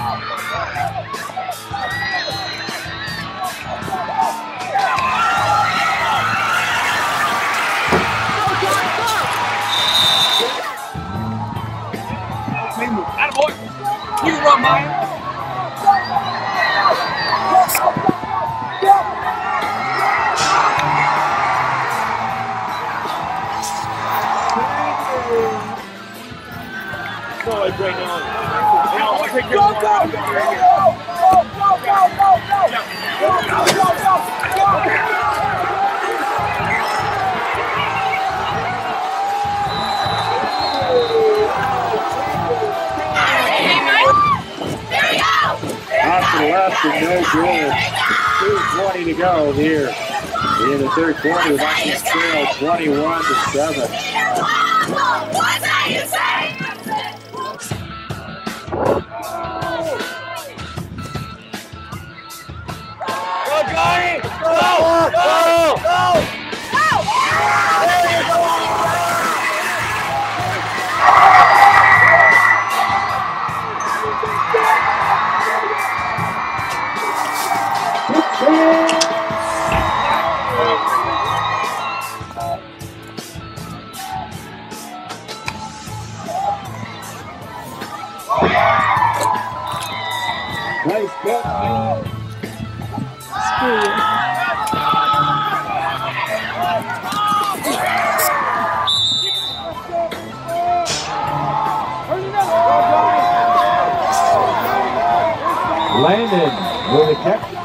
Attaboy. You can run by him. Go, bring on. Go, Off to the left and no good. 2:20 to go here in the third quarter. The Vikings trail 21-7. What's that you say? Go, Johnny! Go! Go! Go! Nice catch. Landon with a catch.